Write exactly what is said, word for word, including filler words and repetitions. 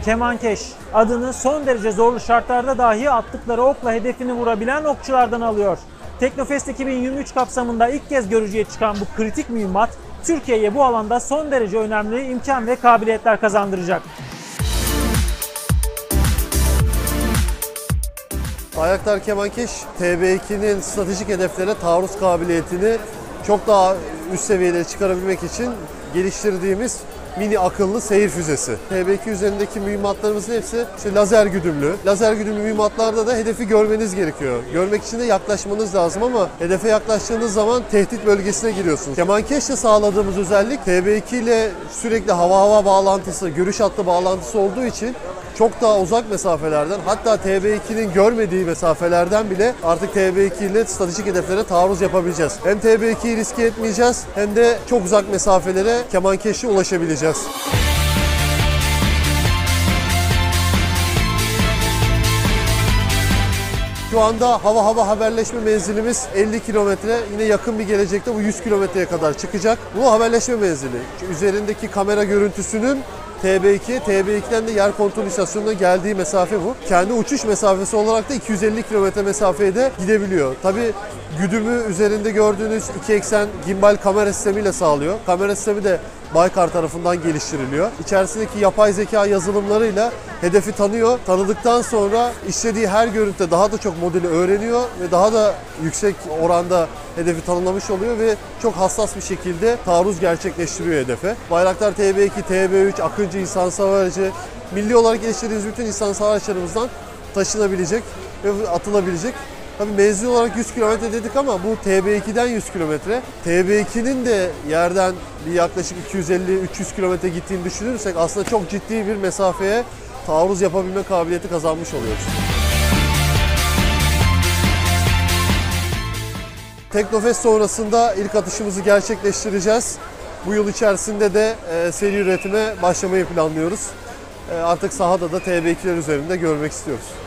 Kemankeş adını son derece zorlu şartlarda dahi attıkları okla hedefini vurabilen okçulardan alıyor. Teknofest iki bin yirmi üç kapsamında ilk kez görücüye çıkan bu kritik mühimmat, Türkiye'ye bu alanda son derece önemli imkan ve kabiliyetler kazandıracak. Bayraktar Kemankeş, T B iki'nin stratejik hedeflere taarruz kabiliyetini çok daha üst seviyelere çıkarabilmek için geliştirdiğimiz mini akıllı seyir füzesi. T B iki üzerindeki mühimmatlarımızın hepsi işte lazer güdümlü. Lazer güdümlü mühimmatlarda da hedefi görmeniz gerekiyor. Görmek için de yaklaşmanız lazım ama hedefe yaklaştığınız zaman tehdit bölgesine giriyorsunuz. Kemankeş'te sağladığımız özellik T B iki ile sürekli hava hava bağlantısı, görüş hattı bağlantısı olduğu için çok daha uzak mesafelerden, hatta T B iki'nin görmediği mesafelerden bile artık T B iki ile stratejik hedeflere taarruz yapabileceğiz. Hem T B iki'yi riske etmeyeceğiz hem de çok uzak mesafelere Kemankeş'le ulaşabileceğiz. Şu anda hava hava haberleşme menzilimiz elli kilometre. Yine yakın bir gelecekte bu yüz kilometreye kadar çıkacak. Bu haberleşme menzili. Üzerindeki kamera görüntüsünün T B iki, T B iki'den de yer kontrol istasyonuna geldiği mesafe bu. Kendi uçuş mesafesi olarak da iki yüz elli kilometre mesafeye de gidebiliyor. Tabii güdümü üzerinde gördüğünüz iki eksen gimbal kamera sistemiyle sağlıyor. Kamera sistemi de Baykar tarafından geliştiriliyor. İçerisindeki yapay zeka yazılımlarıyla hedefi tanıyor. Tanıdıktan sonra işlediği her görüntüde daha da çok modeli öğreniyor ve daha da yüksek oranda hedefi tanımlamış oluyor ve çok hassas bir şekilde taarruz gerçekleştiriyor hedefe. Bayraktar T B iki, T B üç, Akıncı insansız hava aracı, milli olarak geliştirdiğimiz bütün insansız hava araçlarımızdan taşınabilecek ve atılabilecek. Tabii menzil olarak yüz kilometre dedik ama bu T B iki'den yüz kilometre. T B iki'nin de yerden bir yaklaşık iki yüz elli üç yüz kilometre gittiğini düşünürsek aslında çok ciddi bir mesafeye taarruz yapabilme kabiliyeti kazanmış oluyoruz. Teknofest sonrasında ilk atışımızı gerçekleştireceğiz. Bu yıl içerisinde de e, seri üretime başlamayı planlıyoruz. E, artık sahada da T B iki'ler üzerinde görmek istiyoruz.